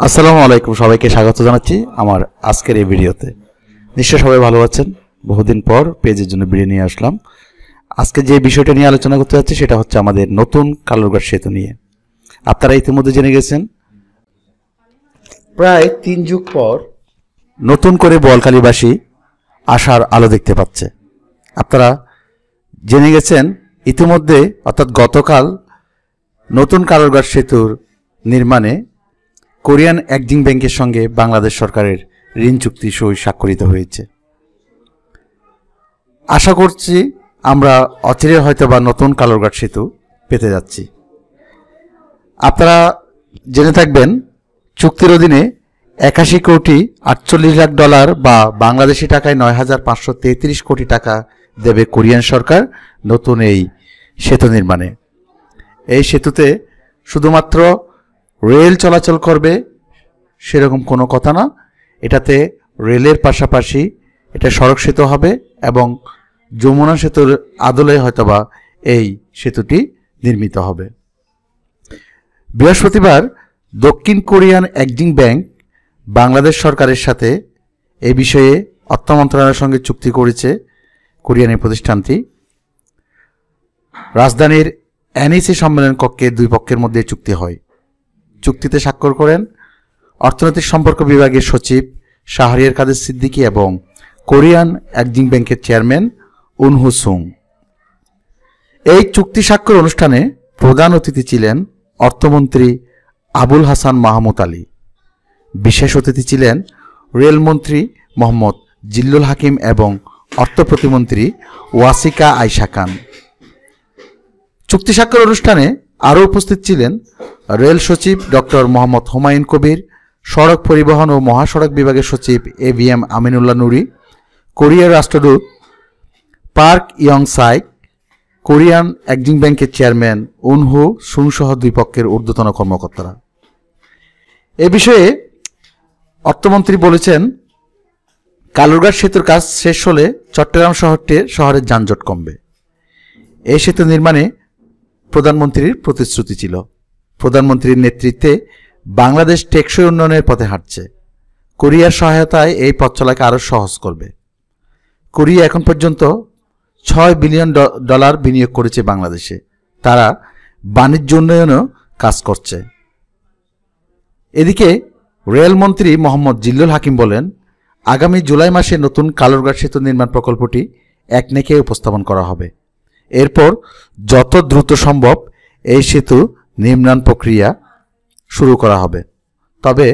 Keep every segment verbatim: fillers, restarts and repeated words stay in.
আসসালামু আলাইকুম, সবাইকে স্বাগত জানাচ্ছি আমার আজকের এই ভিডিওতে। নিশ্চয়ই সবাই ভালো আছেন। বহুদিন পর পেজের জন্য ভিডিও নিয়ে আসলাম। আজকে যে বিষয়টা নিয়ে আলোচনা করতে যাচ্ছি সেটা হচ্ছে আমাদের নতুন কালুরঘাট সেতু নিয়ে। আপনারা ইতিমধ্যে জেনে গেছেন, প্রায় তিন যুগ পর নতুন করে বোয়ালখালীবাসী আশার আলো দেখতে পাচ্ছে। আপনারা জেনে গেছেন ইতিমধ্যে, অর্থাৎ গতকাল নতুন কালুরঘাট সেতুর নির্মাণে কোরিয়ান এক্সিম ব্যাংকের সঙ্গে বাংলাদেশ সরকারের ঋণ চুক্তি সই স্বাক্ষরিত হয়েছে। আশা করছি আমরা অচিরে হয়তো বা নতুন কালুরঘাট সেতু পেতে যাচ্ছি। আপনারা জেনে থাকবেন, চুক্তির অধীনে একাশি কোটি আটচল্লিশ লাখ ডলার বা বাংলাদেশি টাকায় নয় হাজার পাঁচশো তেত্রিশ কোটি টাকা দেবে কোরিয়ান সরকার নতুন এই সেতু নির্মাণে। এই সেতুতে শুধুমাত্র রেল চলাচল করবে সেরকম কোনো কথা না, এটাতে রেলের পাশাপাশি এটা সড়ক সেতু হবে এবং যমুনা সেতুর আদলে হয়তোবা এই সেতুটি নির্মিত হবে। বৃহস্পতিবার দক্ষিণ কোরিয়ান এক্সিম ব্যাংক বাংলাদেশ সরকারের সাথে এই বিষয়ে অর্থ মন্ত্রণালয়ের সঙ্গে চুক্তি করেছে। কোরিয়ানের প্রতিষ্ঠানটি রাজধানীর এনইসি সম্মেলন কক্ষে দুই পক্ষের মধ্যে চুক্তি হয়। চুক্তিতে স্বাক্ষর করেন অর্থনৈতিক সম্পর্ক বিভাগের সচিব শাহরিয়ার কাদের সিদ্দিকী এবং কোরিয়ান এক্সিম ব্যাংকের চেয়ারম্যান উনহু সুং। এই চুক্তি স্বাক্ষর অনুষ্ঠানে প্রধান অতিথি ছিলেন অর্থমন্ত্রী আবুল হাসান মাহমুদ আলী। বিশেষ অতিথি ছিলেন রেলমন্ত্রী মোহাম্মদ জিল্লুল হাকিম এবং অর্থ প্রতিমন্ত্রী ওয়াসিকা আয়শা খান। চুক্তি স্বাক্ষর অনুষ্ঠানে আরও উপস্থিত ছিলেন রেল সচিব ডক্টর মোহাম্মদ হুমায়ুন কবির, সড়ক পরিবহন ও মহাসড়ক বিভাগের সচিব A B M Aminullah Nuri, কোরিয়ার রাষ্ট্রদূত Park Young Sik, Korean Exim ব্যাংকের চেয়ারম্যান উনহু সুং সহ দুই পক্ষের ঊর্ধ্বতন কর্মকর্তারা। এ বিষয়ে অর্থমন্ত্রী বলেছেন, কালুরঘাট সেতুর কাজ শেষ হলে চট্টগ্রাম শহরটি শহরের যানজট কমবে। এই সেতু নির্মাণে প্রধানমন্ত্রীর প্রতিশ্রুতি ছিল। প্রধানমন্ত্রীর নেতৃত্বে বাংলাদেশ টেকসই উন্নয়নের পথে হাঁটছে। কোরিয়ার সহায়তায় এই পথ চলাকে আরও সহজ করবে। কোরিয়া এখন পর্যন্ত ছয় বিলিয়ন ডলার বিনিয়োগ করেছে বাংলাদেশে। তারা বাণিজ্য উন্নয়নেও কাজ করছে। এদিকে রেলমন্ত্রী মোহাম্মদ জিল্লুল হাকিম বলেন, আগামী জুলাই মাসে নতুন কালুরঘাট সেতু নির্মাণ প্রকল্পটি একনেকে উপস্থাপন করা হবে। এরপর যত দ্রুত সম্ভব এই সেতু নির্মাণ প্রক্রিয়া শুরু করা হবে। তবে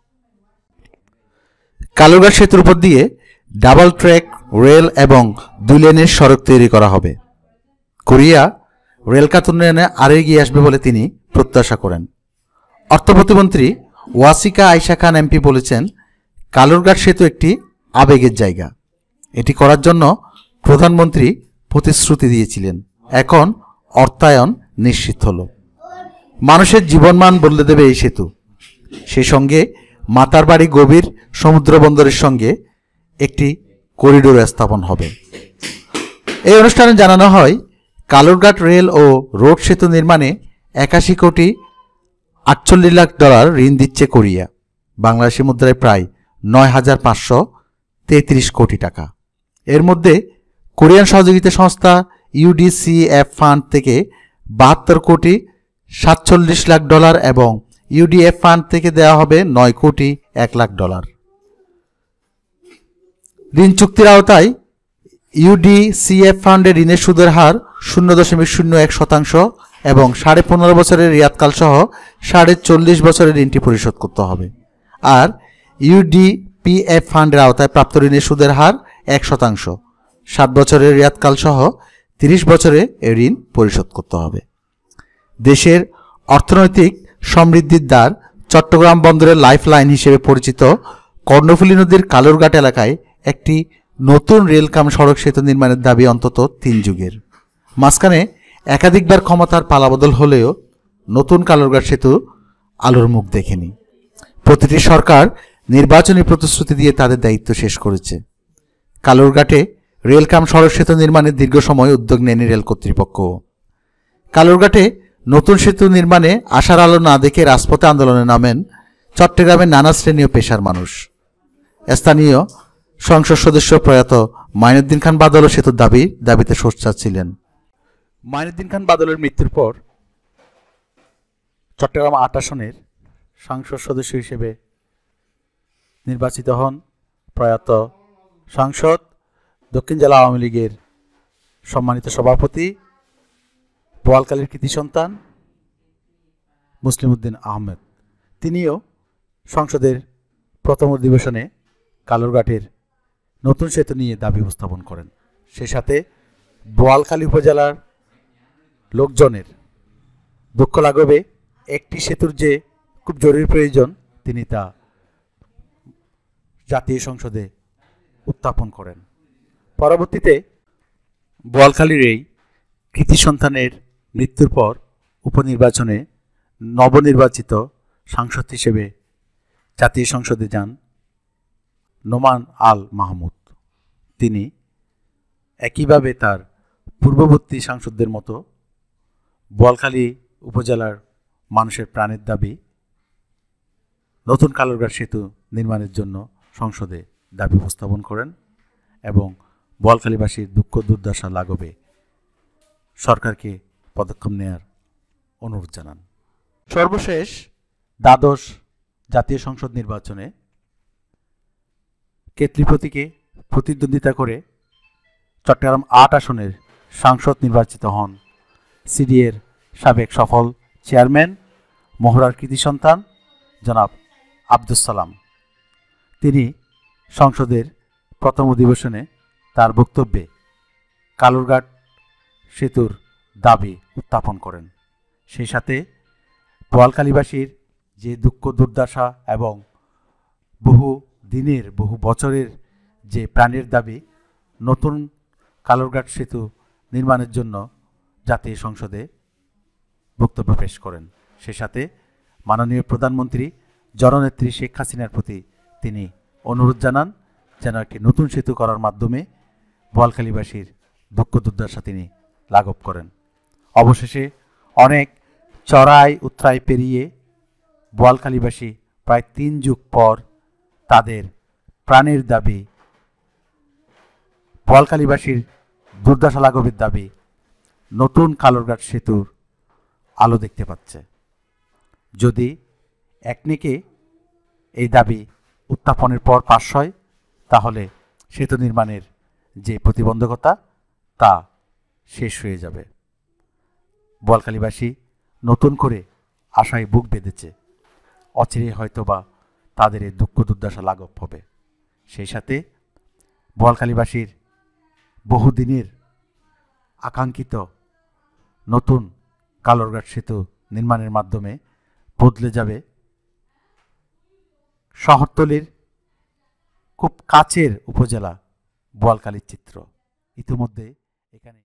কালুরঘাট সেতুর উপর দিয়ে ডাবল ট্র্যাক রেল এবং দুই লেনের সড়ক তৈরি করা হবে। কোরিয়া রেলখাত উন্নয়নে আরও এগিয়ে আসবে বলে তিনি প্রত্যাশা করেন। অর্থ প্রতিমন্ত্রী ওয়াসিকা আয়শা খান এমপি বলেছেন, কালুরঘাট সেতু একটি আবেগের জায়গা। এটি করার জন্য প্রধানমন্ত্রী প্রতিশ্রুতি দিয়েছিলেন, এখন অর্থায়ন নিশ্চিত হল। মানুষের জীবনমান বদলে দেবে এই সেতু। সেই সঙ্গে মাতারবাড়ি গভীর সমুদ্র বন্দরের সঙ্গে একটি করিডোর স্থাপন হবে। এই অনুষ্ঠানে জানানো হয়, কালুরঘাট রেল ও রোড সেতু নির্মাণে একাশি কোটি আটচল্লিশ লাখ ডলার ঋণ দিচ্ছে কোরিয়া, বাংলাদেশি মুদ্রায় প্রায় নয় হাজার পাঁচশো তেত্রিশ কোটি টাকা। এর মধ্যে কোরিয়ান সহযোগিতা সংস্থা ইউডিসিএফ ফান্ড থেকে বাহাত্তর কোটি সাতচল্লিশ লাখ ডলার এবং ইউডিএফ ফান্ড থেকে দেওয়া হবে নয় কোটি এক লাখ ডলার। ঋণ চুক্তির আওতায় ইউডিসিএফ ফান্ডের ঋণের সুদের হার শূন্য দশমিক শূন্য এক শতাংশ এবং সাড়ে পনেরো বছরের রিয়াদকাল সহ সাড়ে চল্লিশ বছরের ঋণটি পরিশোধ করতে হবে। আর ইউডিপিএফ ফান্ডের আওতায় প্রাপ্ত ঋণের সুদের হার এক শতাংশ, সাত বছরের রিয়াদকাল সহ তিরিশ বছরে এ ঋণ পরিশোধ করতে হবে। দেশের অর্থনৈতিক সমৃদ্ধির দ্বার চট্টগ্রাম বন্দরের লাইফ লাইন হিসেবে পরিচিত কর্ণফুলী নদীর কালুরঘাট এলাকায় একটি নতুন রেল কাম সড়ক সেতু নির্মাণের দাবি অন্তত তিন যুগের। মাঝখানে একাধিকবার ক্ষমতার পালাবদল হলেও নতুন কালুরঘাট সেতু আলোর মুখ দেখেনি। প্রতিটি সরকার নির্বাচনী প্রতিশ্রুতি দিয়ে তাদের দায়িত্ব শেষ করেছে। কালুরঘাটে রেলকাম সড়ক সেতু নির্মাণের দীর্ঘ সময় উদ্যোগ নেয়নি রেল কর্তৃপক্ষ। কালুরঘাটে নতুন সেতু নির্মাণে আশার আলো না দেখে রাজপথে আন্দোলনে নামেন চট্টগ্রামের নানা শ্রেণী ও পেশার মানুষ। স্থানীয় সংসদ সদস্য প্রয়াত মাইনুদ্দিন খান বাদলও সেতুর দাবি দাবিতে সোচ্চার ছিলেন। মাইনুদ্দিন খান বাদলের মৃত্যুর পর চট্টগ্রাম আট আসনের সংসদ সদস্য হিসেবে নির্বাচিত হন প্রয়াত সাংসদ দক্ষিণ জেলা আওয়ামী লীগের সম্মানিত সভাপতি বোয়ালখালীর কৃতি সন্তান মুসলিম উদ্দিন আহমেদ। তিনিও সংসদের প্রথম অধিবেশনে কালুরঘাটের নতুন সেতু নিয়ে দাবি উপস্থাপন করেন। সেই সাথে বোয়ালখালী উপজেলার লোকজনের দুঃখ লাঘবে একটি সেতুর যে খুব জরুরি প্রয়োজন তিনি তা জাতীয় সংসদে উত্থাপন করেন। পরবর্তীতে বোয়ালখালীর এই কৃতি সন্তানের মৃত্যুর পর উপনির্বাচনে নবনির্বাচিত সাংসদ হিসেবে জাতীয় সংসদে যান নোমান আল মাহমুদ। তিনি একইভাবে তার পূর্ববর্তী সাংসদদের মতো বোয়ালখালী উপজেলার মানুষের প্রাণের দাবি নতুন কালুরঘাট সেতু নির্মাণের জন্য সংসদে দাবি উপস্থাপন করেন এবং বোয়ালখালীবাসীর দুঃখ দুর্দশা লাঘবে সরকারকে পদক্ষেপ নেয়ার অনুরোধ জানান। সর্বশেষ দ্বাদশ জাতীয় সংসদ নির্বাচনে কেতলি প্রতীকে প্রতিদ্বন্দ্বিতা করে চট্টগ্রাম আট আসনের সাংসদ নির্বাচিত হন সিডিএর সাবেক সফল চেয়ারম্যান মহড়ার কৃতি সন্তান জনাব আব্দুস সালাম। তিনি সংসদের প্রথম অধিবেশনে তার বক্তব্যে কালুরঘাট সেতুর দাবি উত্থাপন করেন। সেই সাথে বোয়ালখালীবাসীর যে দুঃখ দুর্দশা এবং বহু দিনের বহু বছরের যে প্রাণের দাবি নতুন কালুরঘাট সেতু নির্মাণের জন্য জাতীয় সংসদে বক্তব্য পেশ করেন। সেই সাথে মাননীয় প্রধানমন্ত্রী জননেত্রী শেখ হাসিনার প্রতি তিনি অনুরোধ জানান যেন একটি নতুন সেতু করার মাধ্যমে বোয়ালখালীবাসীর দুঃখ দুর্দশা তিনি লাঘব করেন। অবশেষে অনেক চড়াই উতরাই পেরিয়ে বোয়ালখালীবাসী প্রায় তিন যুগ পর তাদের প্রাণের দাবি বোয়ালখালীবাসীর দুর্দশা লাঘবের দাবি নতুন কালুরঘাট সেতুর আলো দেখতে পাচ্ছে। যদি একদিকে এই দাবি উত্থাপনের পর পাশ হয় তাহলে সেতু নির্মাণের যে প্রতিবন্ধকতা তা শেষ হয়ে যাবে। বোয়ালখালীবাসী নতুন করে আশায় বুক বেঁধেছে, অচিরে হয়তোবা তাদের এই দুঃখ দুর্দশা লাঘব হবে। সেই সাথে বোয়ালখালীবাসীর বহুদিনের আকাঙ্ক্ষিত নতুন কালুরঘাট সেতু নির্মাণের মাধ্যমে বদলে যাবে শহরতলির খুব কাছের উপজেলা বোয়ালখালীর চিত্র। ইতিমধ্যে এখানে